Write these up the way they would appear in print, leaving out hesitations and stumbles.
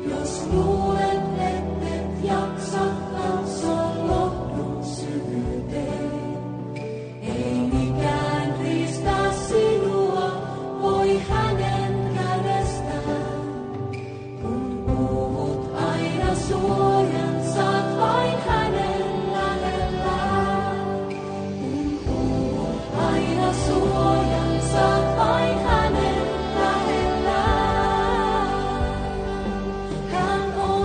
Jos luulet, ettet jaksa katsoa lohdun syvyyteen, ei mikään riistä sinua voi hänen kädestään. Kun puhut aina suojan, saat vain hänen lähellään. Kun puhut aina suojan, saat vain hänen lähellään. Hän on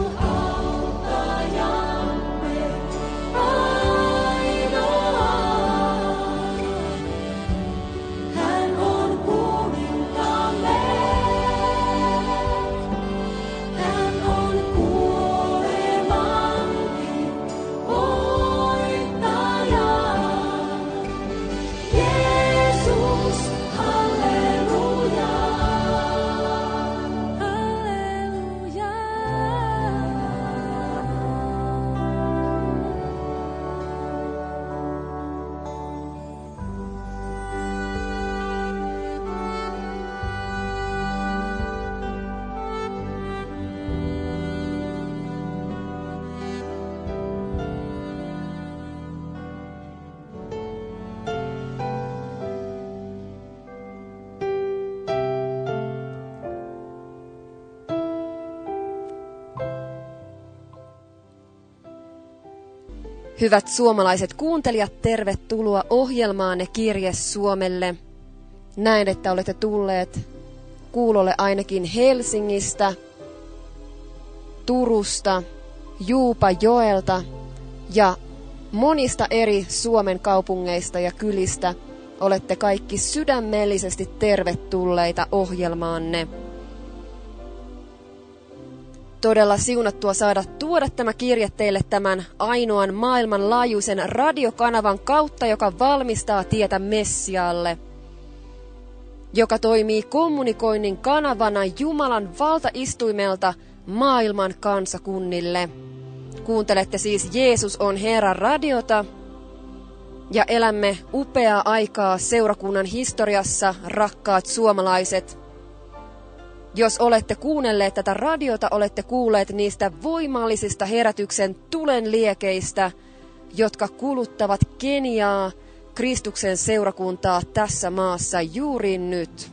auttajamme ainoa. Hän on kuninkamme. Hän on kuolemankin voittaja. Jeesus, halleluja. Halleluja. Hyvät suomalaiset kuuntelijat, tervetuloa ohjelmaanne Kirje Suomelle. Näen, että olette tulleet kuulolle ainakin Helsingistä, Turusta, Juupajoelta ja monista eri Suomen kaupungeista ja kylistä. Olette kaikki sydämellisesti tervetulleita ohjelmaanne. Todella siunattua saada tuoda tämä kirje teille tämän ainoan maailmanlaajuisen radiokanavan kautta, joka valmistaa tietä Messiaalle, joka toimii kommunikoinnin kanavana Jumalan valtaistuimelta maailman kansakunnille. Kuuntelette siis Jeesus on Herra radiota ja elämme upeaa aikaa seurakunnan historiassa, rakkaat suomalaiset. Jos olette kuunnelleet tätä radiota, olette kuulleet niistä voimallisista herätyksen tulen liekeistä, jotka kuluttavat Keniaa, Kristuksen seurakuntaa tässä maassa juuri nyt.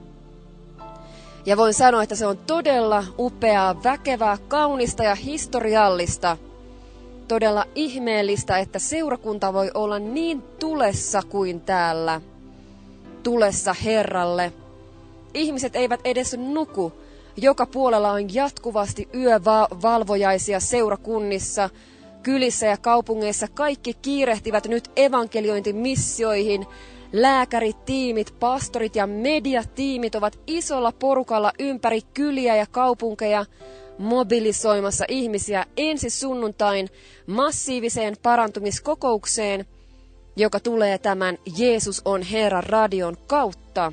Ja voin sanoa, että se on todella upeaa, väkevää, kaunista ja historiallista. Todella ihmeellistä, että seurakunta voi olla niin tulessa kuin täällä. Tulessa Herralle. Ihmiset eivät edes nuku. Joka puolella on jatkuvasti yövalvojaisia seurakunnissa, kylissä ja kaupungeissa. Kaikki kiirehtivät nyt evankeliointimissioihin. Lääkärit, tiimit, pastorit ja mediatiimit ovat isolla porukalla ympäri kyliä ja kaupunkeja mobilisoimassa ihmisiä ensi sunnuntain massiiviseen parantumiskokoukseen, joka tulee tämän Jeesus on Herra radion kautta.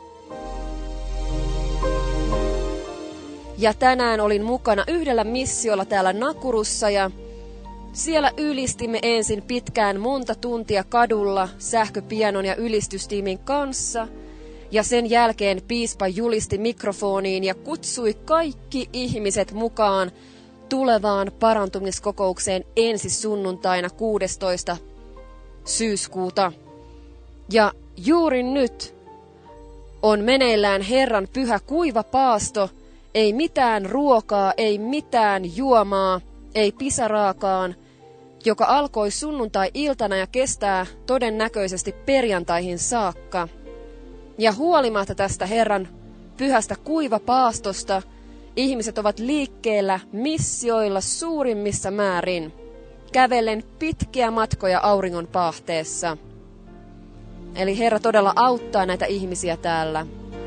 Ja tänään olin mukana yhdellä missiolla täällä Nakurussa ja siellä ylistimme ensin pitkään monta tuntia kadulla sähköpianon ja ylistystiimin kanssa. Ja sen jälkeen piispa julisti mikrofoniin ja kutsui kaikki ihmiset mukaan tulevaan parantumiskokoukseen ensi sunnuntaina 16. syyskuuta. Ja juuri nyt on meneillään Herran pyhä kuiva paasto. Ei mitään ruokaa, ei mitään juomaa, ei pisaraakaan, joka alkoi sunnuntai-iltana ja kestää todennäköisesti perjantaihin saakka. Ja huolimatta tästä Herran pyhästä kuivapaastosta, ihmiset ovat liikkeellä missioilla suurimmissa määrin, kävellen pitkiä matkoja auringon paahteessa. Eli Herra todella auttaa näitä ihmisiä täällä.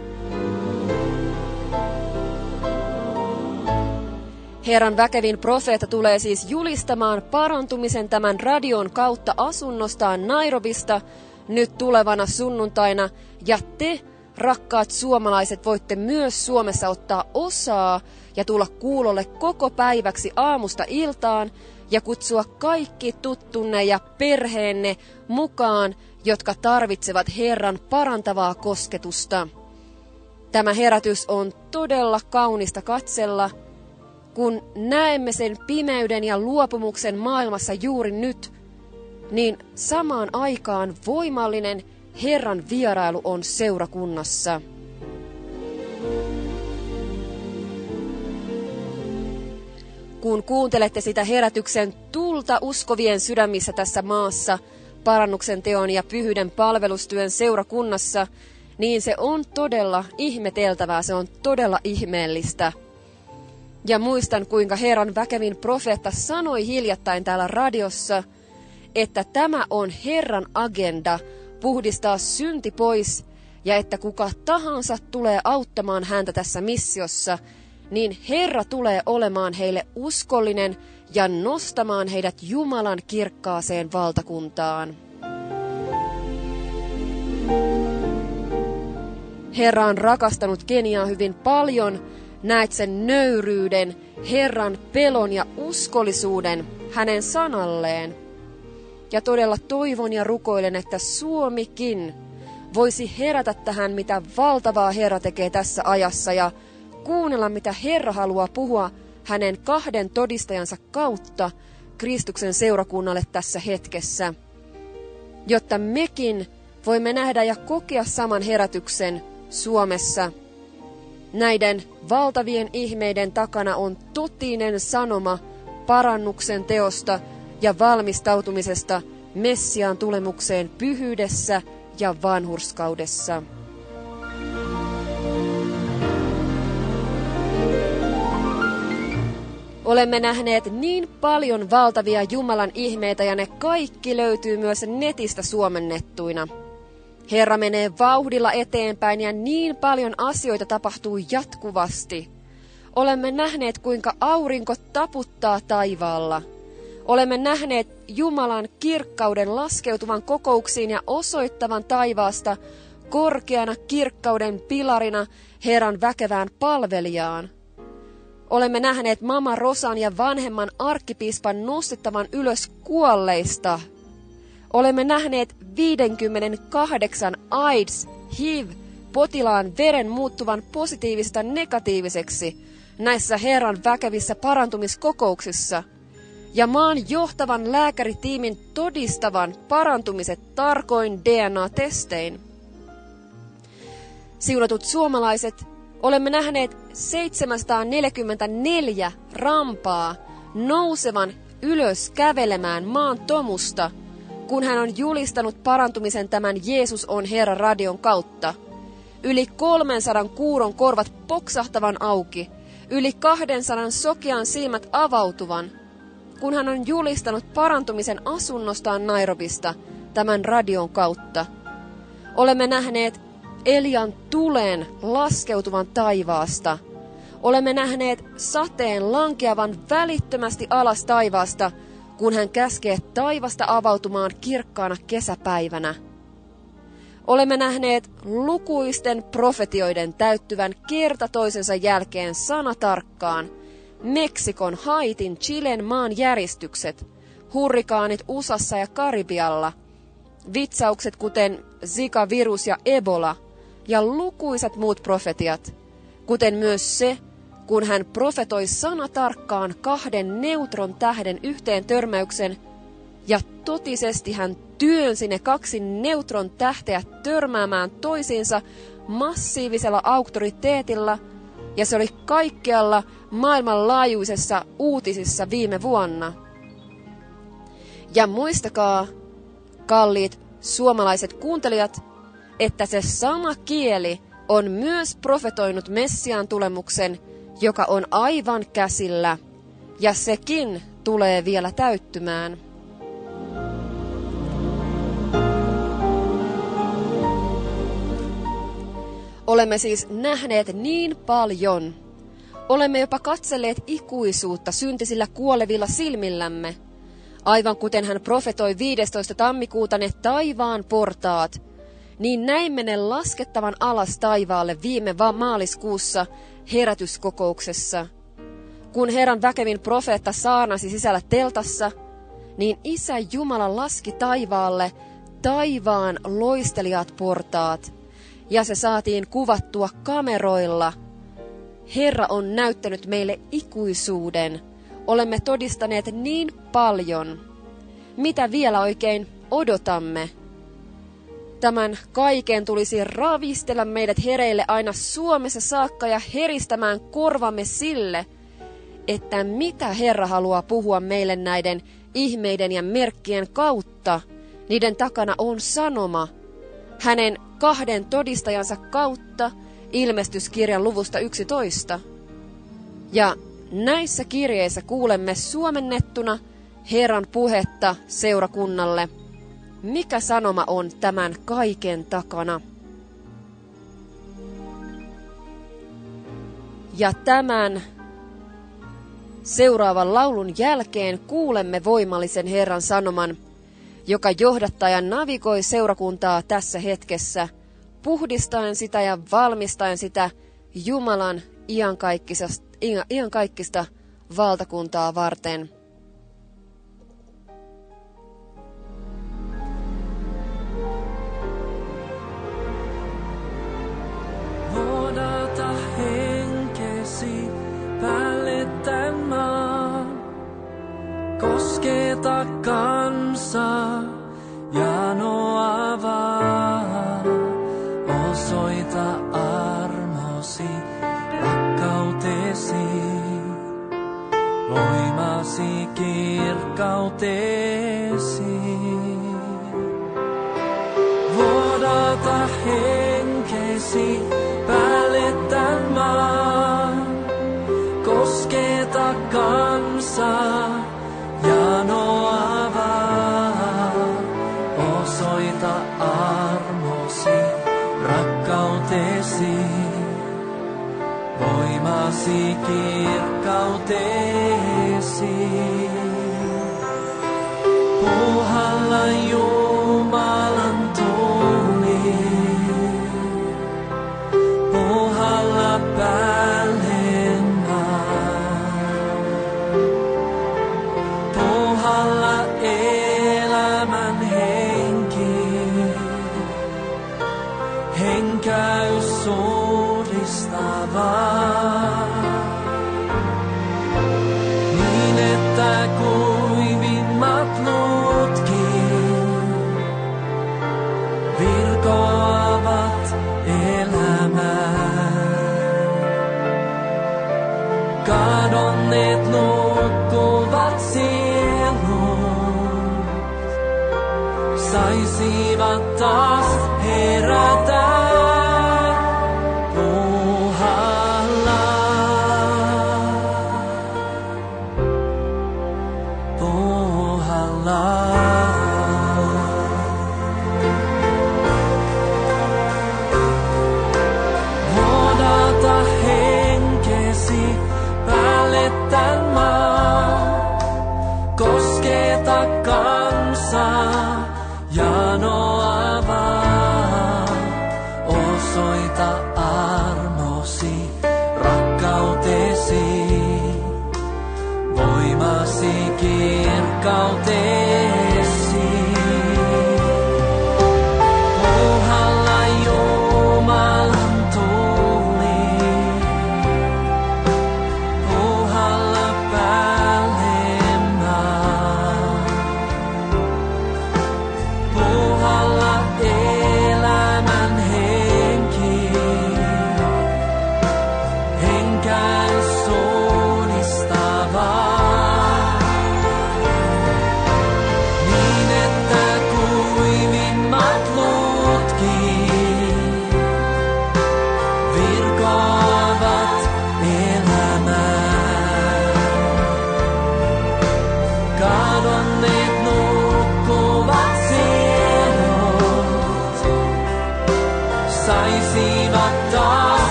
Herran väkevin profeetta tulee siis julistamaan parantumisen tämän radion kautta asunnostaan Nairobista nyt tulevana sunnuntaina. Ja te, rakkaat suomalaiset, voitte myös Suomessa ottaa osaa ja tulla kuulolle koko päiväksi aamusta iltaan ja kutsua kaikki tuttunne ja perheenne mukaan, jotka tarvitsevat Herran parantavaa kosketusta. Tämä herätys on todella kaunista katsella, kun näemme sen pimeyden ja luopumuksen maailmassa juuri nyt, niin samaan aikaan voimallinen Herran vierailu on seurakunnassa. Kun kuuntelette sitä herätyksen tulta uskovien sydämissä tässä maassa, parannuksen teon ja pyhyyden palvelustyön seurakunnassa, niin se on todella ihmeteltävää, se on todella ihmeellistä. Ja muistan, kuinka Herran väkevin profeetta sanoi hiljattain täällä radiossa, että tämä on Herran agenda puhdistaa synti pois, ja että kuka tahansa tulee auttamaan häntä tässä missiossa, niin Herra tulee olemaan heille uskollinen ja nostamaan heidät Jumalan kirkkaaseen valtakuntaan. Herra on rakastanut Keniaa hyvin paljon, näet sen nöyryyden, Herran pelon ja uskollisuuden hänen sanalleen. Ja todella toivon ja rukoilen, että Suomikin voisi herätä tähän, mitä valtavaa Herra tekee tässä ajassa, ja kuunnella, mitä Herra haluaa puhua hänen 2 todistajansa kautta Kristuksen seurakunnalle tässä hetkessä, jotta mekin voimme nähdä ja kokea saman herätyksen Suomessa. Näiden valtavien ihmeiden takana on totinen sanoma parannuksen teosta ja valmistautumisesta Messiaan tulemukseen pyhyydessä ja vanhurskaudessa. Olemme nähneet niin paljon valtavia Jumalan ihmeitä, ja ne kaikki löytyy myös netistä suomennettuina. Herra menee vauhdilla eteenpäin ja niin paljon asioita tapahtuu jatkuvasti. Olemme nähneet, kuinka aurinko taputtaa taivaalla. Olemme nähneet Jumalan kirkkauden laskeutuvan kokouksiin ja osoittavan taivaasta korkeana kirkkauden pilarina Herran väkevään palvelijaan. Olemme nähneet Mama Rosan ja vanhemman arkkipiispan nostettavan ylös kuolleista. Olemme nähneet 58 AIDS, HIV-potilaan veren muuttuvan positiivisesta negatiiviseksi näissä Herran väkevissä parantumiskokouksissa. Ja maan johtavan lääkäritiimin todistavan parantumiset tarkoin DNA-testein. Siunatut suomalaiset, olemme nähneet 744 rampaa nousevan ylös kävelemään maan tomusta, kun hän on julistanut parantumisen tämän Jeesus on Herra radion kautta. Yli 300 kuuron korvat poksahtavan auki, yli 200 sokean silmät avautuvan, kun hän on julistanut parantumisen asunnostaan Nairobista tämän radion kautta. Olemme nähneet Elian tulen laskeutuvan taivaasta. Olemme nähneet sateen lankeavan välittömästi alas taivaasta, kun hän käskee taivasta avautumaan kirkkaana kesäpäivänä. Olemme nähneet lukuisten profetioiden täyttyvän kerta toisensa jälkeen sanatarkkaan Meksikon, Haitin, Chilen maanjäristykset, hurrikaanit USAssa ja Karibialla, vitsaukset kuten Zika-virus ja Ebola ja lukuisat muut profetiat, kuten myös se, kun hän profetoi sanatarkkaan 2 neutron tähden yhteen törmäyksen, ja totisesti hän työnsi ne 2 neutron tähteä törmäämään toisiinsa massiivisella auktoriteetilla, ja se oli kaikkialla maailmanlaajuisessa uutisissa viime vuonna. Ja muistakaa, kalliit suomalaiset kuuntelijat, että se sama kieli on myös profetoinut Messiaan tulemuksen, joka on aivan käsillä, ja sekin tulee vielä täyttymään. Olemme siis nähneet niin paljon. Olemme jopa katselleet ikuisuutta syntisillä kuolevilla silmillämme. Aivan kuten hän profetoi 15. tammikuuta ne taivaan portaat, niin näimme ne laskettavan alas taivaalle viime maaliskuussa herätyskokouksessa. Kun Herran väkevin profeetta saarnasi sisällä teltassa, niin Isä Jumala laski taivaalle taivaan loistelijat portaat, ja se saatiin kuvattua kameroilla. Herra on näyttänyt meille ikuisuuden. Olemme todistaneet niin paljon. Mitä vielä oikein odotamme? Tämän kaiken tulisi ravistella meidät hereille aina Suomessa saakka ja heristämään korvamme sille, että mitä Herra haluaa puhua meille näiden ihmeiden ja merkkien kautta. Niiden takana on sanoma. Hänen 2 todistajansa kautta ilmestyskirjan luvusta 11. Ja näissä kirjeissä kuulemme suomennettuna Herran puhetta seurakunnalle. Mikä sanoma on tämän kaiken takana? Ja tämän seuraavan laulun jälkeen kuulemme voimallisen Herran sanoman, joka johdattaa ja navigoi seurakuntaa tässä hetkessä, puhdistaen sitä ja valmistaen sitä Jumalan iankaikkista valtakuntaa varten. Vuodata henkesi päälle tän maan, kosketa kansaa ja avaa. Osoita armosi, rakkautesi, voimasi, kirkkautesi. Vuodata henkesi päälle tän maan, kosketa kansaa ja avaa. Osoita armosi, rakkautesi, voimasi, kirkkautesi. Puhalla Jumalan tuli, puhalla päälle maan, puhalla elämän henki, henkäys suhdistavaa, niin että kuivimmat luutkin virkoavat elämään. Kadonneet nukkuvat sielut saisivat taas herätä. Vuodata henkesi päälle tän maan, kosketa kansaa ja avaa. Osoita armosi, rakkautesi, voimasi, kirkkautesi. Puhalla Jumalan tuli, puhalla päälle maan, puhalla elämän henki, henkäys suunnistavaa.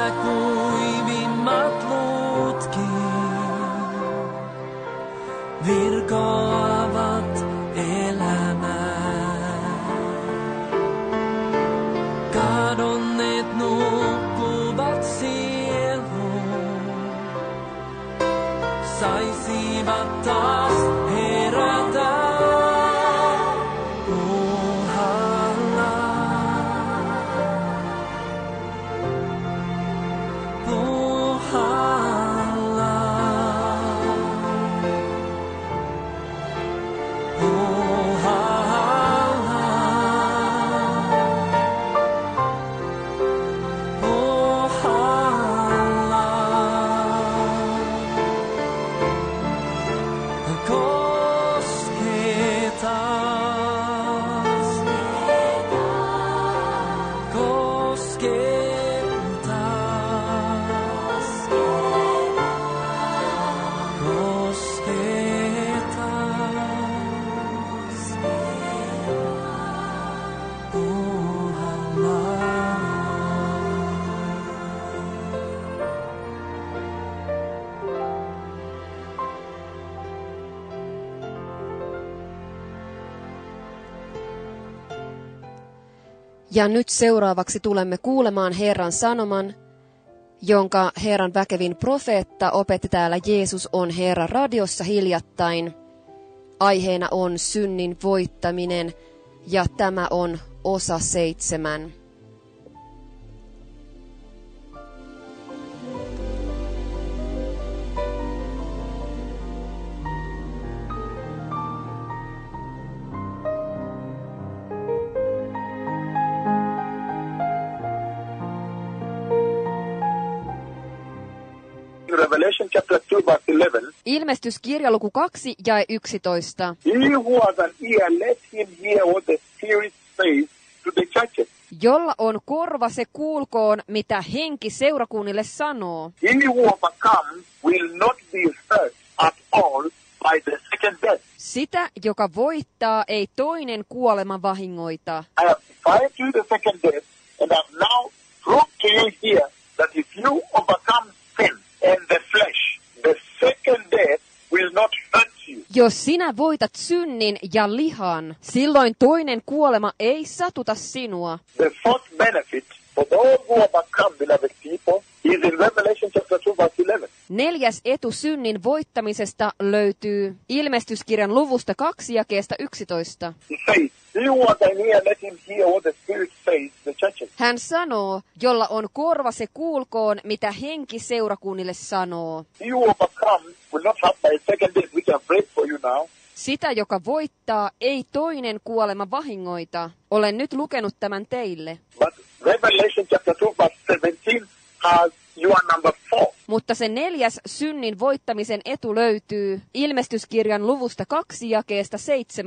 Nämä kuivimmat luutkin virkoavat elämää. Kadonneet nukkuvat sieluun, saisivat taas herätä. Ja nyt seuraavaksi tulemme kuulemaan Herran sanoman, jonka Herran väkevin profeetta opetti täällä Jeesus on Herra radiossa hiljattain. Aiheena on synnin voittaminen ja tämä on osa 7. Revelation chapter 2 verse 11. Ilmestyskirja luku 2 jae 11. He who has an ear, let him hear what the Spirit says to the churches. Jolla on korva, se kuulkoon, mitä henki seurakunnille sanoo. He who overcomes will not be hurt at all by the second death. Sitä, joka voittaa, ei toinen kuolema vahingoita. I have defied you the second death, and have now proved to you here that if you overcome sin and the flesh, the second death will not hurt you. Jos sinä voitat synnin ja lihan, silloin toinen kuolema ei satuta sinua. The fourth benefit for those who overcome, beloved people, is in Revelation chapter 2 verse 11. 4. etu synnin voittamisesta löytyy Ilmestyskirjan luvusta 2 jakeesta 11. He says, he who has an ear, let him hear what the Spirit says to the churches. Hän sanoo, jolla on korva, se kuulkoon, mitä henki seurakunnille sanoo. He who overcomes will not have by second death, which I've read for you now. Sitä, joka voittaa, ei toinen kuolema vahingoita. Olen nyt lukenut tämän teille. But Revelation chapter 2 verse 17 has your number 4. Mutta se 4. synnin voittamisen etu löytyy Ilmestyskirjan luvusta 2 jakeesta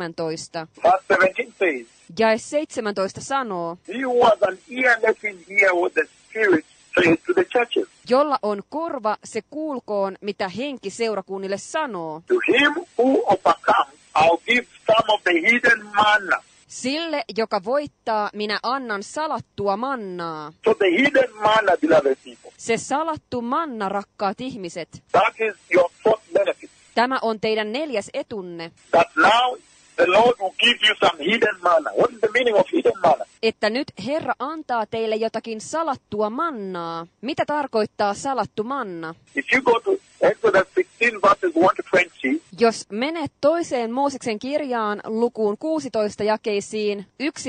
17. Verse 17 says, Jae 17 sanoo, he who has an ear, let him hear what the Spirit says to the churches. jolla on korva, se kuulkoon, mitä henki seurakunnille sanoo. To him who overcomes, I'll give some of the hidden manna. Sille, joka voittaa, minä annan salattua mannaa. So the hidden manna, beloved people, Se salattu manna, rakkaat ihmiset. that is your fourth benefit. Tämä on teidän 4. etunne. That now the Lord will give you some hidden manna. What is the meaning of hidden manna? Että nyt Herra antaa teille jotakin salattua mannaa. Mitä tarkoittaa salattu manna? If you go to Exodus 16 verses 1 to 20, Jos menet toiseen Mooseksen kirjaan lukuun 16 jakeisiin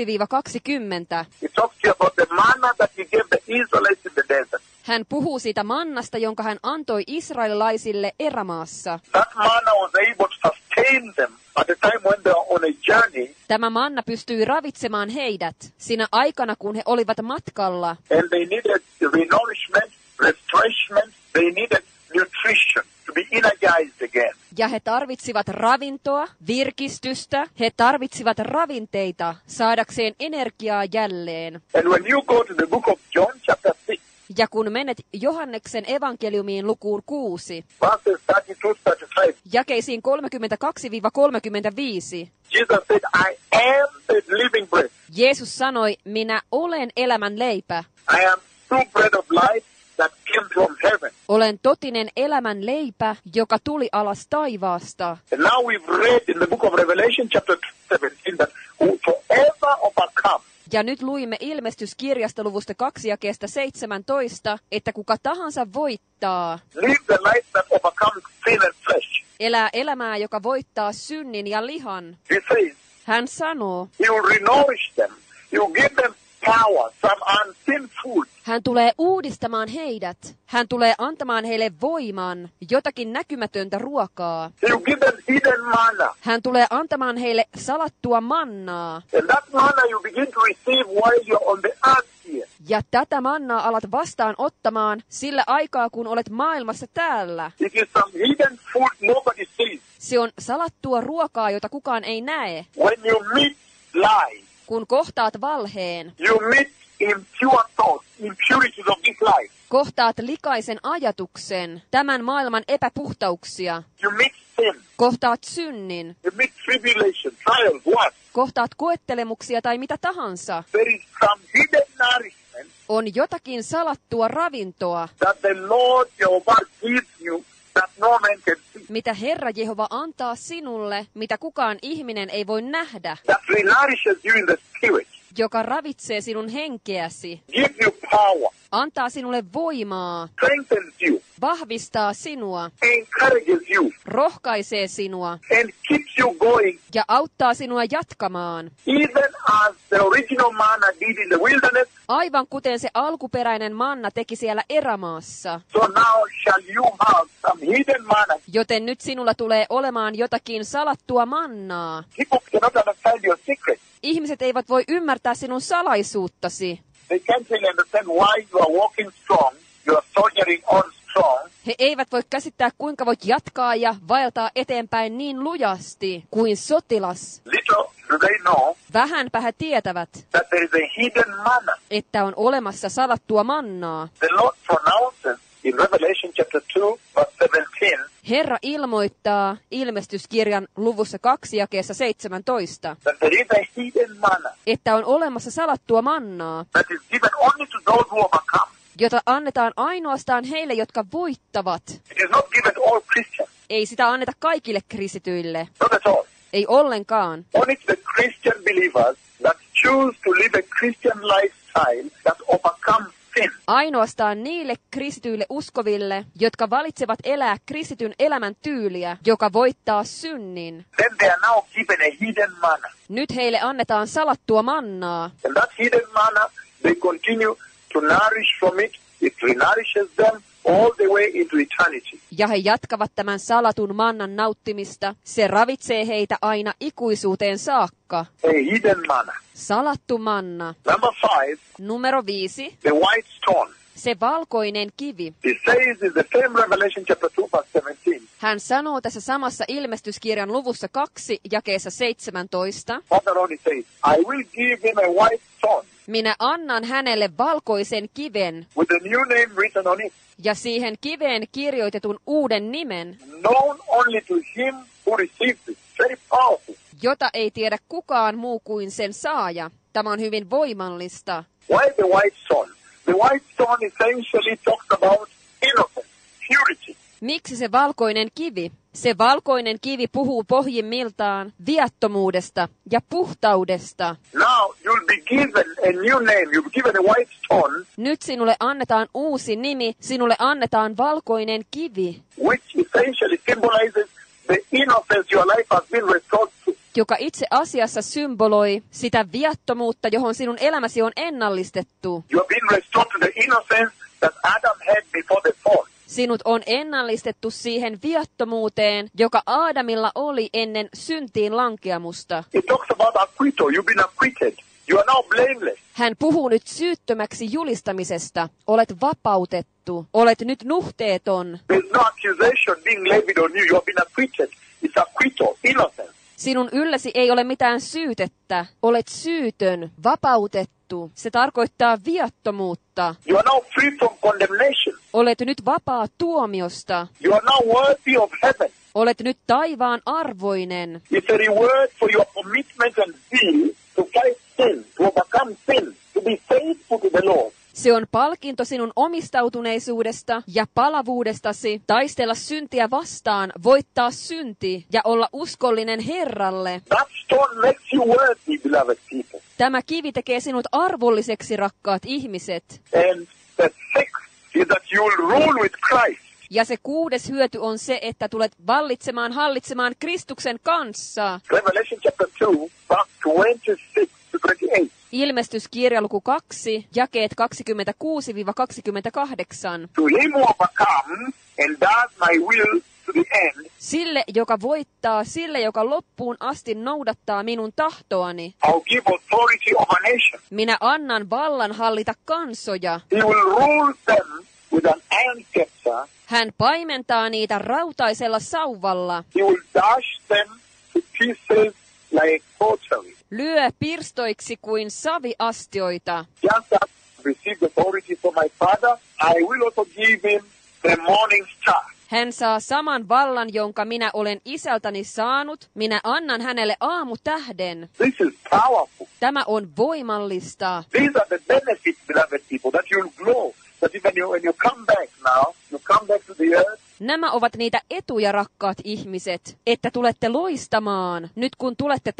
1-20, it talks to you about the manna that he gave the Israelites in the desert. hän puhuu siitä mannasta, jonka hän antoi israelilaisille erämaassa. That manna was able to sustain them at the time when they were on a journey, Tämä manna pystyi ravitsemaan heidät siinä aikana, kun he olivat matkalla. and they needed renourishment, refreshment, they needed nutrition to be energized again. Ja he tarvitsivat ravintoa, virkistystä, he tarvitsivat ravinteita saadakseen energiaa jälleen. And when you go to the book of John chapter 6, Ja kun menet Johanneksen evankeliumiin lukuun 6, verses 32-35, jakeisiin 32-35, Jesus said, I am the living bread. Jeesus sanoi, minä olen elämän leipä. I am true bread of life that from heaven. Olen totinen elämän leipä, joka tuli alas taivaasta. And now we've read in the book of Revelation chapter 17 that whosoever overcomes, Ja nyt luimme ilmestyskirjasta luvusta 2 jakeesta 17, että kuka tahansa voittaa, live the life that overcomes sin and flesh. elää elämää, joka voittaa synnin ja lihan. He says, Hän sanoo, he will renourish them. He will give them power, some unseen food. hän tulee uudistamaan heidät. Hän tulee antamaan heille voiman, jotakin näkymätöntä ruokaa. He will give them hidden manna. Hän tulee antamaan heille salattua mannaa. And that manna you begin to receive while you're on the earth here. Ja tätä mannaa alat vastaan ottamaan sillä aikaa, kun olet maailmassa täällä. It is some hidden food nobody sees. Se on salattua ruokaa, jota kukaan ei näe. When you meet lies, Kun kohtaat valheen, you meet impure thoughts, impurities of this life. kohtaat likaisen ajatuksen, tämän maailman epäpuhtauksia, You meet sin. kohtaat synnin, You meet tribulation, trials, what? kohtaat koettelemuksia tai mitä tahansa. There is some hidden nourishment On jotakin salattua ravintoa, that the Lord Jehovah gives you that no man can see. mitä Herra Jehova antaa sinulle, mitä kukaan ihminen ei voi nähdä, That renourishes you in the spirit. joka ravitsee sinun henkeäsi, Gives you power. antaa sinulle voimaa, Strengthens you. vahvistaa sinua, Encourages you. rohkaisee sinua And keeps you going. ja auttaa sinua jatkamaan, Even as the original manna did in the wilderness, aivan kuten se alkuperäinen manna teki siellä erämaassa. so now shall you have some hidden manna. Joten nyt sinulla tulee olemaan jotakin salattua mannaa. People cannot understand your secret. Ihmiset eivät voi ymmärtää sinun salaisuuttasi. They can't really understand why you are walking strong. You are soldiering on strong. He eivät voi käsittää, kuinka voit jatkaa ja vaeltaa eteenpäin niin lujasti kuin sotilas. Little do they know Vähänpä he tietävät, that there is a hidden manna. että on olemassa salattua mannaa. The Lord pronounces in Revelation chapter 2, verse 17, Herra ilmoittaa ilmestyskirjan luvussa 2 jakeessa 17, that there is a hidden manna että on olemassa salattua mannaa, that is given only to those who overcome. jota annetaan ainoastaan heille, jotka voittavat. It is not given to all Christians. Ei sitä anneta kaikille kristityille. Not at all. Ei ollenkaan. Only to the Christian believers that choose to live a Christian lifestyle that overcomes sin. Ainoastaan niille kristityille uskoville, jotka valitsevat elää kristityn elämän tyyliä, joka voittaa synnin. Then they are now given a hidden manna. Nyt heille annetaan salattua mannaa. And that hidden manna, they continue to nourish from it. It renourishes them all the way into eternity. Ja he jatkavat tämän salatun mannan nauttimista. Se ravitsee heitä aina ikuisuuteen saakka. A hidden manna. Salattu manna. Number 5, Numero 5. the white stone. Se valkoinen kivi. It says in the same Revelation chapter 2, verse 17, Hän sanoo tässä samassa ilmestyskirjan luvussa 2 jakeessa 17. Father only says, I will give him a white stone Minä annan hänelle valkoisen kiven with a new name written on it, ja siihen kiveen kirjoitetun uuden nimen, known only to him who receives it. Very powerful. jota ei tiedä kukaan muu kuin sen saaja. Tämä on hyvin voimallista. Why the white stone? The white stone essentially talks about innocence, purity. Miksi se valkoinen kivi? Se valkoinen kivi puhuu pohjimmiltaan viattomuudesta ja puhtaudesta. Now you'll be given a new name. You'll be given a white stone, Nyt sinulle annetaan uusi nimi, sinulle annetaan valkoinen kivi, which essentially symbolizes the innocence your life has been restored to. joka itse asiassa symboloi sitä viattomuutta, johon sinun elämäsi on ennallistettu. You have been restored to the innocence that Adam had before the fall. Sinut on ennallistettu siihen viattomuuteen, joka Aadamilla oli ennen syntiin lankeamusta. It talks about acquittal. You've been acquitted. You are now blameless. Hän puhuu nyt syyttömäksi julistamisesta. Olet vapautettu. Olet nyt nuhteeton. There's no accusation being levied on you. You have been acquitted. It's acquittal, innocence. Sinun ylläsi ei ole mitään syytettä. Olet syytön, vapautettu. Se tarkoittaa viattomuutta. You are now free from condemnation. Olet nyt vapaa tuomiosta. You are now worthy of heaven. Olet nyt taivaan arvoinen. It's a reward for your commitment and zeal to fight sin, to overcome sin, to be faithful to the Lord. Se on palkinto sinun omistautuneisuudesta ja palavuudestasi taistella syntiä vastaan, voittaa synti ja olla uskollinen Herralle. That stone makes you worthy, beloved people. Tämä kivi tekee sinut arvolliseksi, rakkaat ihmiset. And the sixth is that you will rule with Christ. Ja se 6. hyöty on se, että tulet hallitsemaan Kristuksen kanssa. Revelation chapter 2, verse 26 to 28. Ilmestyskirja luku 2, jakeet 26-28. To him who overcomes and does my will to the end, Sille, joka voittaa, sille, joka loppuun asti noudattaa minun tahtoani, I'll give authority over nation. minä annan vallan hallita kansoja. He will rule them with an iron scepter. Hän paimentaa niitä rautaisella sauvalla, He will dash them to pieces like pottery. lyö pirstoiksi kuin saviastioita. Just as I received authority from my Father, I will also give him the morning star. Hän saa saman vallan, jonka minä olen isältäni saanut. Minä annan hänelle aamutähden. This is powerful. Tämä on voimallista. These are the benefits, beloved people, that you'll glow. That even when you come back now, you come back to the earth, Nämä ovat niitä etuja, rakkaat ihmiset, että tulette loistamaan. Nyt kun tulette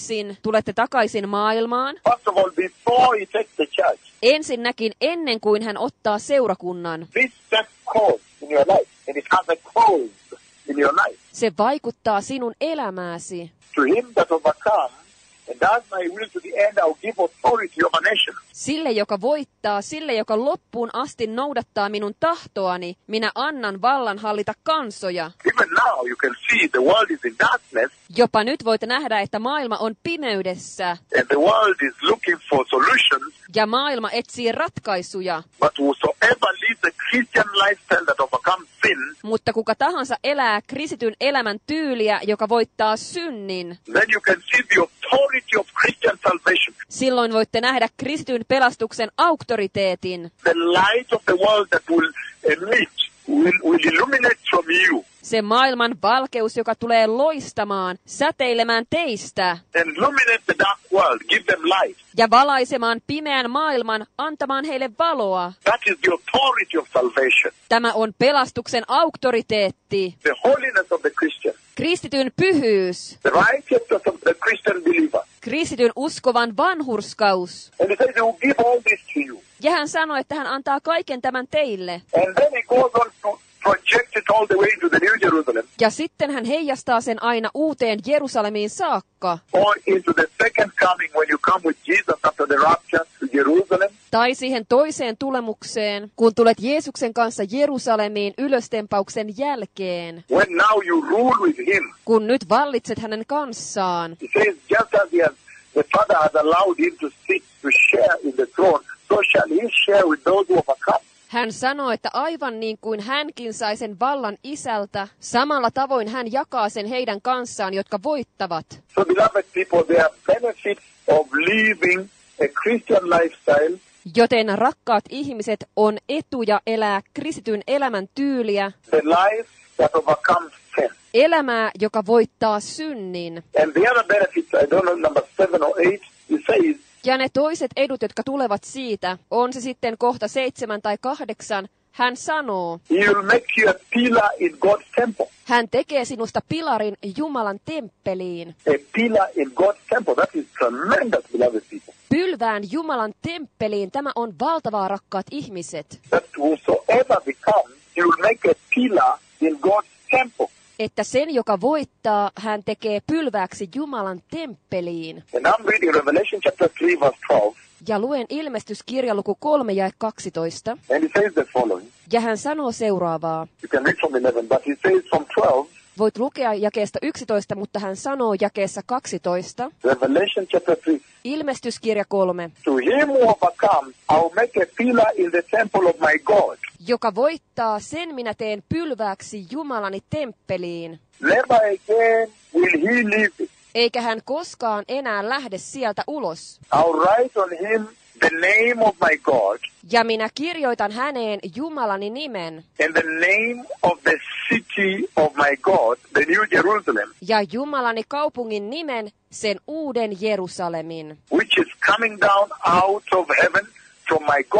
takaisin maailmaan. first of all, before he takes the church, Ensinnäkin ennen kuin hän ottaa seurakunnan. this set cause in your life, and it has a cause in your life. Se vaikuttaa sinun elämääsi. To him that overcomes and does my will to the end, I'll give authority over nation. Sille, joka voittaa, sille, joka loppuun asti noudattaa minun tahtoani, minä annan vallan hallita kansoja. Even now, you can see the world is in darkness, Jopa nyt voit nähdä, että maailma on pimeydessä and the world is looking for solutions. ja maailma etsii ratkaisuja. But whosoever lives a Christian lifestyle that overcomes sin, Mutta kuka tahansa elää kristityn elämän tyyliä, joka voittaa synnin, then you can see the authority of Christian salvation. silloin voitte nähdä kristityn pelastuksen auktoriteetin. The light of the world that will emit, will illuminate from you Se maailman valkeus, joka tulee loistamaan, säteilemään teistä and illuminate the dark world, give them light. ja valaisemaan pimeän maailman, antamaan heille valoa. That is the authority of salvation. Tämä on pelastuksen auktoriteetti, The holiness of the Christian, kristityn pyhyys, the righteousness of the Christian believer. kristityn uskovan vanhurskaus. And he says he will give all this to you. Ja hän sanoi, että hän antaa kaiken tämän teille. And then he goes on to project it all the way to the New Jerusalem, Ja sitten hän heijastaa sen aina uuteen Jerusalemiin saakka. or into the second coming when you come with Jesus after the rapture to Jerusalem. Tai siihen toiseen tulemukseen, kun tulet Jeesuksen kanssa Jerusalemiin ylöstempauksen jälkeen. When now you rule with him, Kun nyt vallitset hänen kanssaan. he says, just as the Father has allowed him to sit, to share in the throne, so shall he share with those who overcome. Hän sanoi, että aivan niin kuin hänkin sai sen vallan isältä, samalla tavoin hän jakaa sen heidän kanssaan, jotka voittavat. So, beloved people, there are benefits of living a Christian lifestyle, Joten rakkaat ihmiset, on etuja elää kristityn elämän tyyliä, the life that overcomes sin. elämää, joka voittaa synnin. And the other benefits, I don't know, number 7 or 8, he says, Ja ne toiset edut, jotka tulevat siitä, on se sitten kohta 7 tai 8, hän sanoo, he will make you a pillar in God's temple. hän tekee sinusta pilarin Jumalan temppeliin. A pillar in God's temple. That is tremendous, beloved people. Pylvään Jumalan temppeliin, tämä on valtavaa, rakkaat ihmiset. That whosoever becomes, he will make a pillar in God's temple. Että sen, joka voittaa, hän tekee pylvääksi Jumalan temppeliin. And I'm reading Revelation chapter 3, verse 12. Ja luen ilmestyskirja luku 3 ja 12. And he says the following. Ja hän sanoo seuraavaa. You can read from 11, but he says from 12, Voit lukea jakeesta 11, mutta hän sanoo jakeessa 12. Revelation chapter 3. Ilmestyskirja 3. To him who overcomes, I'll make a pillar in the temple of my God. Joka voittaa, sen minä teen pylvääksi Jumalani temppeliin. Never again will he leave it. Eikä hän koskaan enää lähde sieltä ulos. I'll write on him the name of my God Ja minä kirjoitan häneen Jumalani nimen and the name of the city of my God, the New Jerusalem, ja Jumalani kaupungin nimen, sen uuden Jerusalemin, which is coming down out of heaven from my God.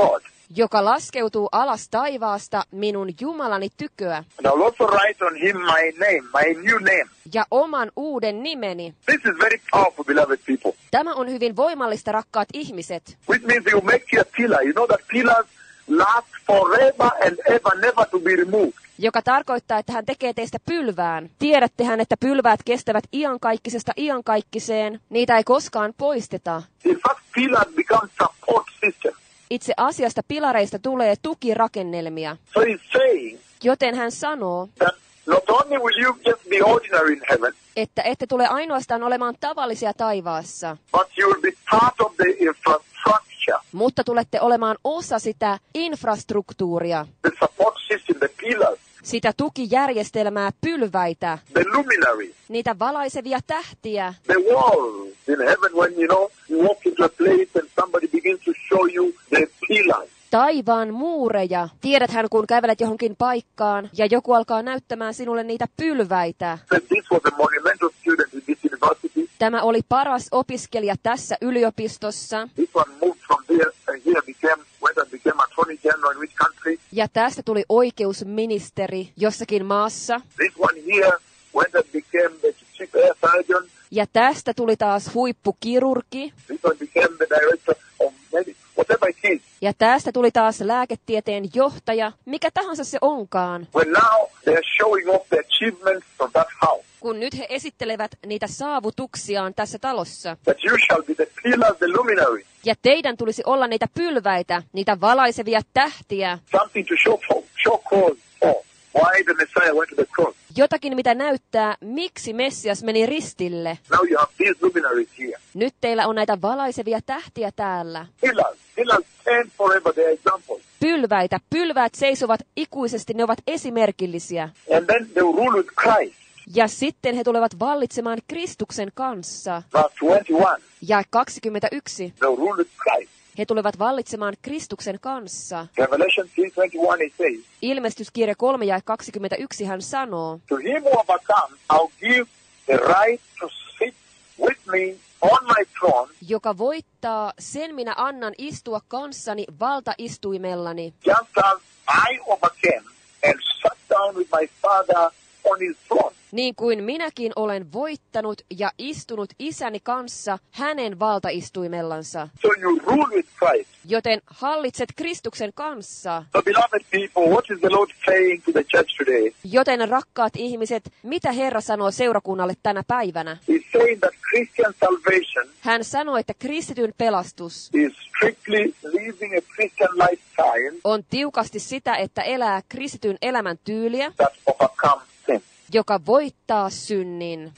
joka laskeutuu alas taivaasta minun Jumalani tyköä, And I'll also write on him my name, my new name. ja oman uuden nimeni. This is very powerful, beloved people. Tämä on hyvin voimallista, rakkaat ihmiset. Which means he will make you a pillar. You know that pillars last forever and ever, never to be removed. Joka tarkoittaa, että hän tekee teistä pylvään. Tiedättehän, että pylväät kestävät iankaikkisesta iankaikkiseen. Niitä ei koskaan poisteta. In fact, pillars become support system. Itse asiasta pilareista tulee tukirakennelmia. So he's saying Joten hän sanoo, that not only will you just be ordinary in heaven, että ette tule ainoastaan olemaan tavallisia taivaassa, but you will be part of the infrastructure, mutta tulette olemaan osa sitä infrastruktuuria, the support system, the pillars, sitä tukijärjestelmää, pylväitä, the luminaries, niitä valaisevia tähtiä, the walls in heaven when, you walk into a place and somebody begins to show you the pillars. taivaan muureja. Tiedäthän, kun kävelet johonkin paikkaan ja joku alkaa näyttämään sinulle niitä pylväitä. So this was a monumental student in this university. Tämä oli paras opiskelija tässä yliopistossa. This one moved from there and here went and became attorney general in which country? Ja tästä tuli oikeusministeri jossakin maassa. This one here went and became the chief air surgeon. Ja tästä tuli taas huippukirurgi. This one became the director of medicine, whatever it is. Ja tästä tuli taas lääketieteen johtaja, mikä tahansa se onkaan. When now they're showing off the achievements of that house, Kun nyt he esittelevät niitä saavutuksiaan tässä talossa. that you shall be the pillars, the luminaries, Ja teidän tulisi olla niitä pylväitä, niitä valaisevia tähtiä. something to show cause for why the Messiah went to the cross. Jotakin, mitä näyttää, miksi Messias meni ristille. Now you have these luminaries here. Nyt teillä on näitä valaisevia tähtiä täällä. Pillars stand forever, they are examples. Pylväät seisovat ikuisesti, ne ovat esimerkillisiä. And then they will rule with Christ. Ja sitten he tulevat vallitsemaan Kristuksen kanssa. Verse 21, Ja 21. they will rule with Christ. He tulevat vallitsemaan Kristuksen kanssa. Revelation 3:21 it says, Ilmestyskirja 3 ja 21 hän sanoo, to him who overcomes, I'll give the right to sit with me on my throne, joka voittaa, sen minä annan istua kanssani valtaistuimellani, just as I overcame and sat down with my Father on his throne. niin kuin minäkin olen voittanut ja istunut isäni kanssa hänen valtaistuimellansa. So you rule with Christ. Joten hallitset Kristuksen kanssa. So beloved people, what is the Lord saying to the church today? Joten rakkaat ihmiset, mitä Herra sanoo seurakunnalle tänä päivänä? He's saying that Christian salvation Hän sanoo, että kristityn pelastus is strictly living a Christian lifestyle on tiukasti sitä, että elää kristityn elämäntyyliä, that overcomes sin. joka voittaa synnin.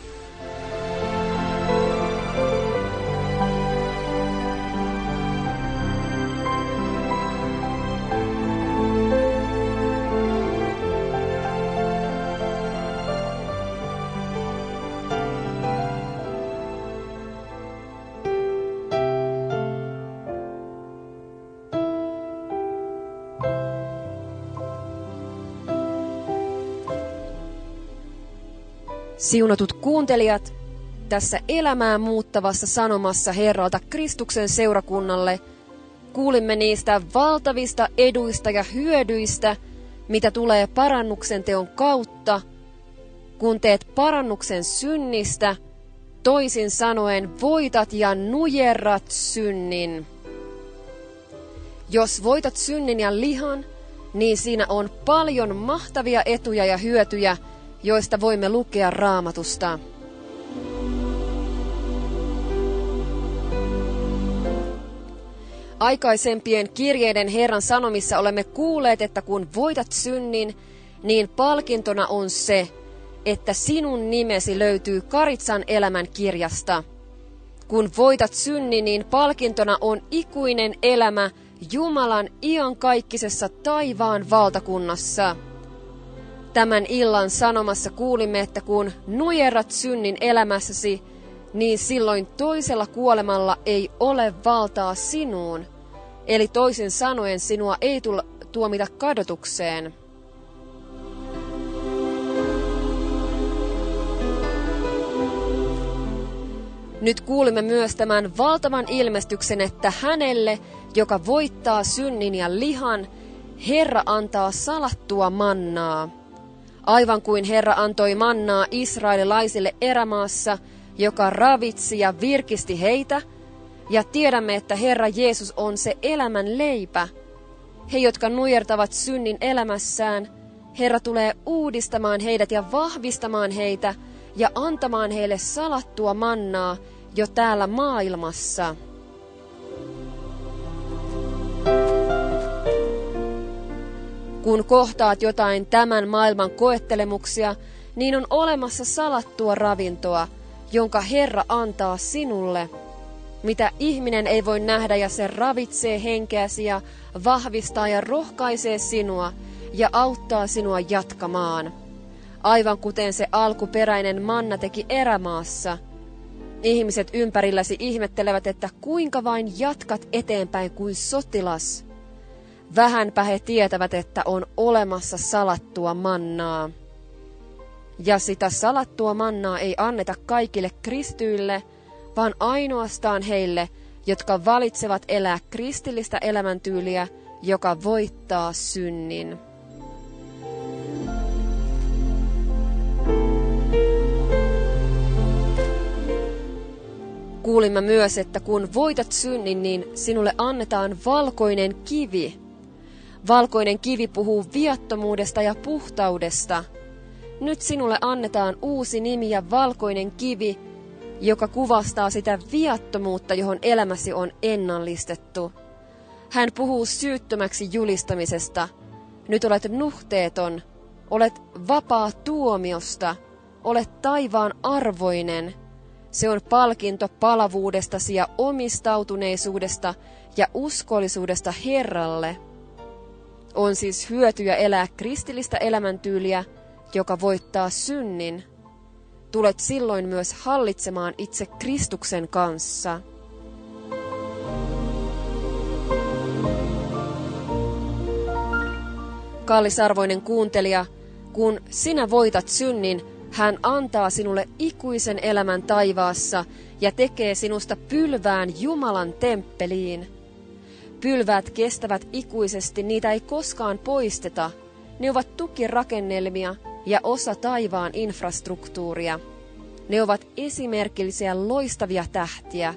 Siunatut kuuntelijat, tässä elämää muuttavassa sanomassa Herralta Kristuksen seurakunnalle kuulimme niistä valtavista eduista ja hyödyistä, mitä tulee parannuksen teon kautta, kun teet parannuksen synnistä, toisin sanoen voitat ja nujerrat synnin. Jos voitat synnin ja lihan, niin siinä on paljon mahtavia etuja ja hyötyjä, joista voimme lukea Raamatusta. Aikaisempien kirjeiden Herran sanomissa olemme kuulleet, että kun voitat synnin, niin palkintona on se, että sinun nimesi löytyy Karitsan elämän kirjasta. Kun voitat synnin, niin palkintona on ikuinen elämä Jumalan iankaikkisessa taivaan valtakunnassa. Tämän illan sanomassa kuulimme, että kun nujerrat synnin elämässäsi, niin silloin toisella kuolemalla ei ole valtaa sinuun. Eli toisin sanoen sinua ei tuomita kadotukseen. Nyt kuulimme myös tämän valtavan ilmestyksen, että hänelle, joka voittaa synnin ja lihan, Herra antaa salattua mannaa. Aivan kuin Herra antoi mannaa israelilaisille erämaassa, joka ravitsi ja virkisti heitä, ja tiedämme, että Herra Jeesus on se elämän leipä. He, jotka nujertavat synnin elämässään, Herra tulee uudistamaan heidät ja vahvistamaan heitä ja antamaan heille salattua mannaa jo täällä maailmassa. Kun kohtaat jotain tämän maailman koettelemuksia, niin on olemassa salattua ravintoa, jonka Herra antaa sinulle. Mitä ihminen ei voi nähdä, ja se ravitsee henkeäsi ja vahvistaa ja rohkaisee sinua ja auttaa sinua jatkamaan. Aivan kuten se alkuperäinen manna teki erämaassa. Ihmiset ympärilläsi ihmettelevät, että kuinka vain jatkat eteenpäin kuin sotilas. Vähänpä he tietävät, että on olemassa salattua mannaa. Ja sitä salattua mannaa ei anneta kaikille kristyille, vaan ainoastaan heille, jotka valitsevat elää kristillistä elämäntyyliä, joka voittaa synnin. Kuulimme myös, että kun voitat synnin, niin sinulle annetaan valkoinen kivi. Valkoinen kivi puhuu viattomuudesta ja puhtaudesta. Nyt sinulle annetaan uusi nimi ja valkoinen kivi, joka kuvastaa sitä viattomuutta, johon elämäsi on ennallistettu. Hän puhuu syyttömäksi julistamisesta. Nyt olet nuhteeton, olet vapaa tuomiosta, olet taivaan arvoinen. Se on palkinto palavuudestasi ja omistautuneisuudesta ja uskollisuudesta Herralle. On siis hyötyä elää kristillistä elämäntyyliä, joka voittaa synnin. Tulet silloin myös hallitsemaan itse Kristuksen kanssa. Kallisarvoinen kuuntelija, kun sinä voitat synnin, hän antaa sinulle ikuisen elämän taivaassa ja tekee sinusta pylvään Jumalan temppeliin. Pylväät kestävät ikuisesti, niitä ei koskaan poisteta. Ne ovat tukirakennelmia ja osa taivaan infrastruktuuria. Ne ovat esimerkillisiä loistavia tähtiä.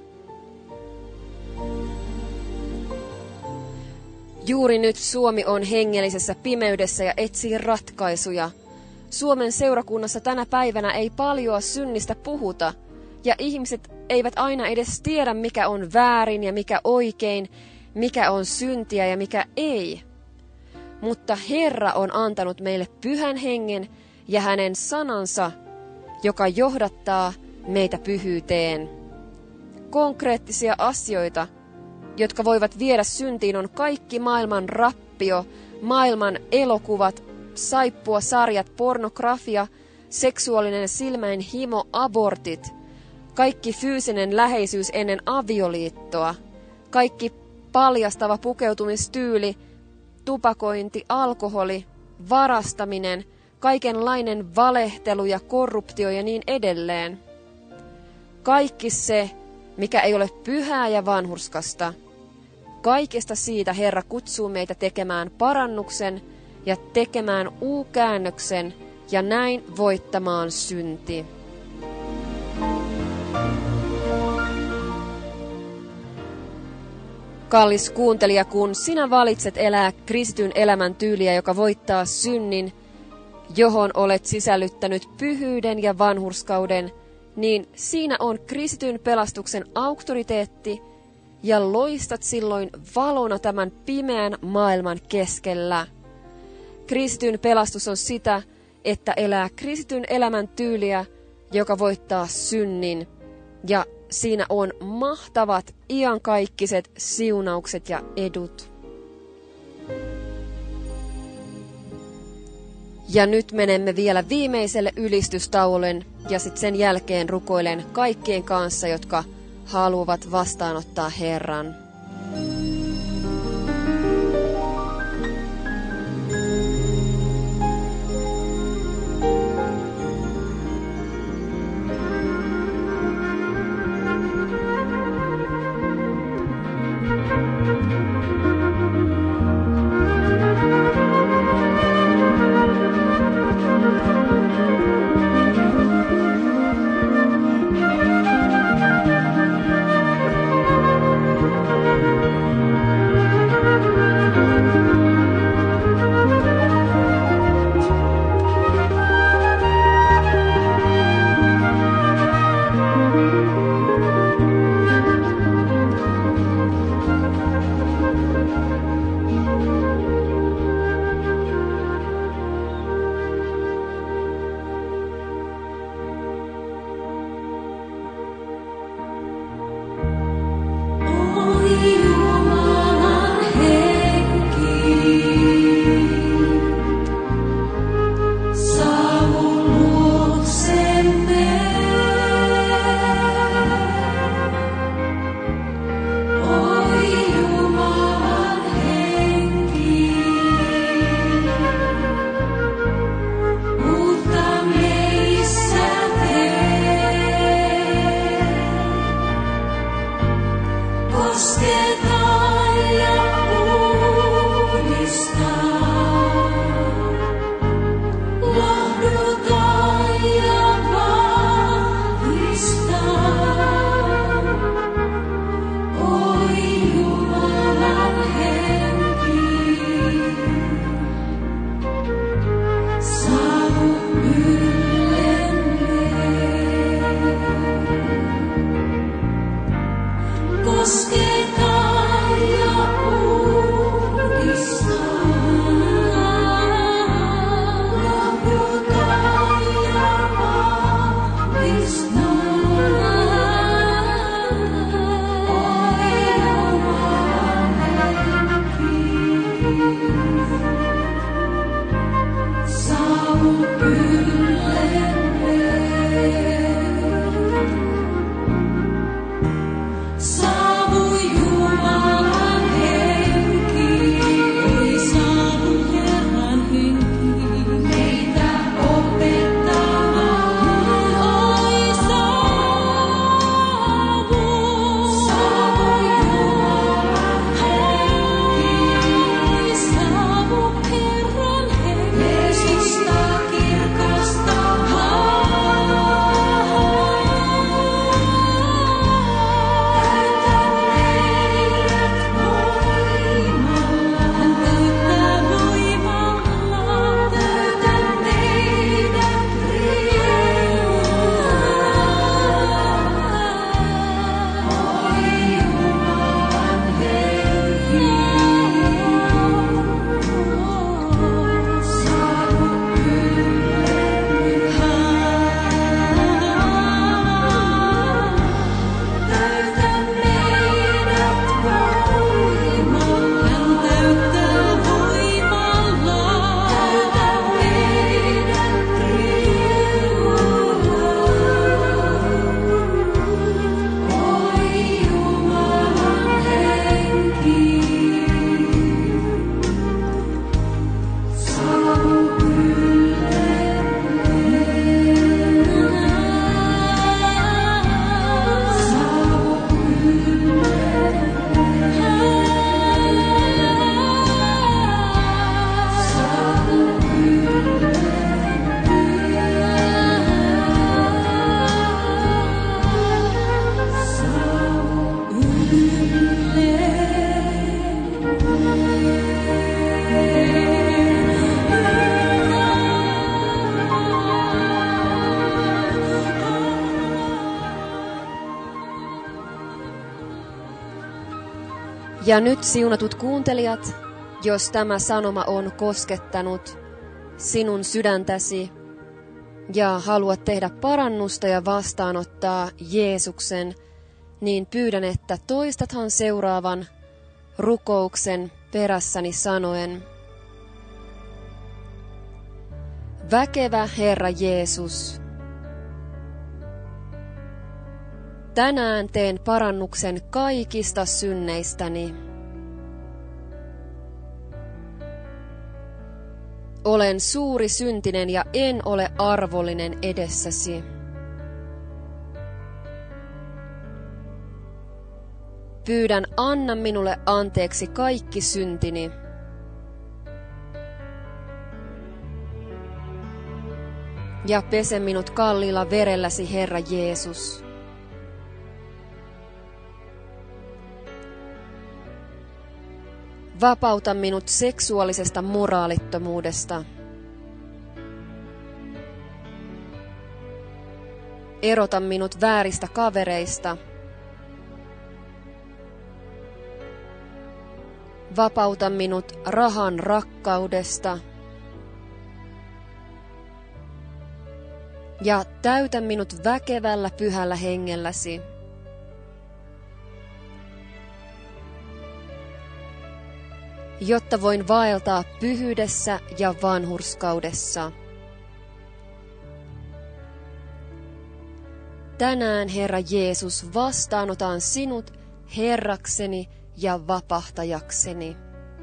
Juuri nyt Suomi on hengellisessä pimeydessä ja etsii ratkaisuja. Suomen seurakunnassa tänä päivänä ei paljoa synnistä puhuta, ja ihmiset eivät aina edes tiedä, mikä on väärin ja mikä oikein, mikä on syntiä ja mikä ei. Mutta Herra on antanut meille pyhän hengen ja hänen sanansa, joka johdattaa meitä pyhyyteen. Konkreettisia asioita, jotka voivat viedä syntiin, on kaikki maailman rappio, maailman elokuvat, saippua, sarjat, pornografia, seksuaalinen silmäinhimo, abortit, kaikki fyysinen läheisyys ennen avioliittoa, kaikki paljastava pukeutumistyyli, tupakointi, alkoholi, varastaminen, kaikenlainen valehtelu ja korruptio ja niin edelleen. Kaikki se, mikä ei ole pyhää ja vanhurskasta. Kaikesta siitä Herra kutsuu meitä tekemään parannuksen ja tekemään käännöksen ja näin voittamaan synti. Kallis kuuntelija, kun sinä valitset elää kristityn elämäntyyliä, joka voittaa synnin, johon olet sisällyttänyt pyhyyden ja vanhurskauden, niin siinä on kristityn pelastuksen auktoriteetti ja loistat silloin valona tämän pimeän maailman keskellä. Kristityn pelastus on sitä, että elää kristityn elämäntyyliä, joka voittaa synnin, ja siinä on mahtavat iankaikkiset siunaukset ja edut. Ja nyt menemme vielä viimeiselle ylistystauolle ja sitten sen jälkeen rukoilen kaikkien kanssa, jotka haluavat vastaanottaa Herran. Ja nyt siunatut kuuntelijat, jos tämä sanoma on koskettanut sinun sydäntäsi ja haluat tehdä parannusta ja vastaanottaa Jeesuksen, niin pyydän, että toistathan seuraavan rukouksen perässäni sanoen: Väkevä Herra Jeesus, tänään teen parannuksen kaikista synneistäni. Olen suuri syntinen ja en ole arvollinen edessäsi. Pyydän, anna minulle anteeksi kaikki syntini. Ja pese minut kalliilla verelläsi, Herra Jeesus. Vapauta minut seksuaalisesta moraalittomuudesta. Erota minut vääristä kavereista. Vapauta minut rahan rakkaudesta. Ja täytä minut väkevällä pyhällä hengelläsi. Jotta voin vaeltaa pyhyydessä ja vanhurskaudessa. Tänään, Herra Jeesus, vastaanotan sinut Herrakseni ja vapahtajakseni.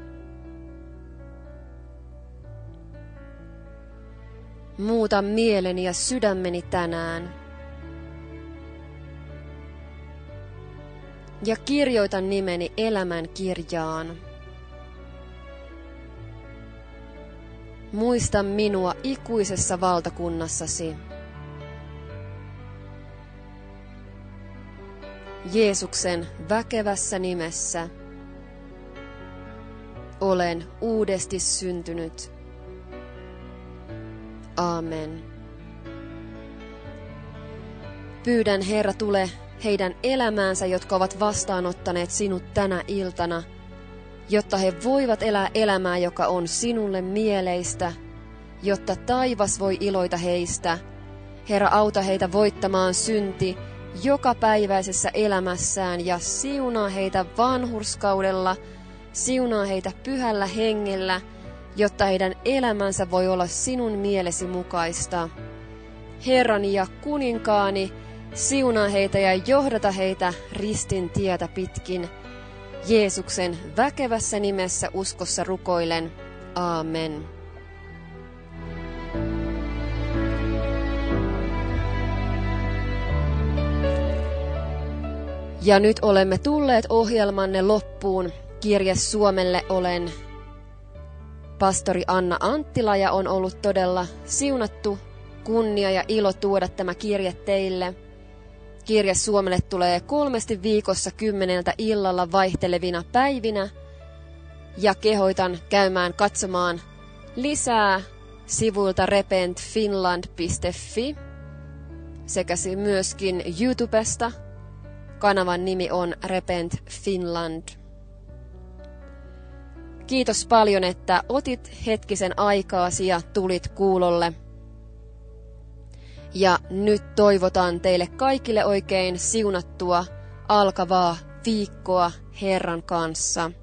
Muuta mieleni ja sydämeni tänään. Ja kirjoita nimeni elämän kirjaan. Muista minua ikuisessa valtakunnassasi. Jeesuksen väkevässä nimessä olen uudesti syntynyt. Aamen. Pyydän, Herra, tule heidän elämäänsä, jotka ovat vastaanottaneet sinut tänä iltana, jotta he voivat elää elämää, joka on sinulle mieleistä, jotta taivas voi iloita heistä. Herra, auta heitä voittamaan synti jokapäiväisessä elämässään ja siunaa heitä vanhurskaudella, siunaa heitä pyhällä hengellä, jotta heidän elämänsä voi olla sinun mielesi mukaista. Herrani ja kuninkaani, siunaa heitä ja johdata heitä ristin tietä pitkin. Jeesuksen väkevässä nimessä uskossa rukoilen. Aamen. Ja nyt olemme tulleet ohjelmanne loppuun. Kirje Suomelle olen pastori Anna Anttila ja on ollut todella siunattu kunnia ja ilo tuoda tämä kirje teille. Kirje Suomelle tulee 3 viikossa 10 illalla vaihtelevina päivinä ja kehoitan käymään katsomaan lisää sivuilta repentfinland.fi sekä myöskin YouTubesta. Kanavan nimi on Repent Finland. Kiitos paljon, että otit hetkisen aikaasi ja tulit kuulolle. Ja nyt toivotan teille kaikille oikein siunattua alkavaa viikkoa Herran kanssa.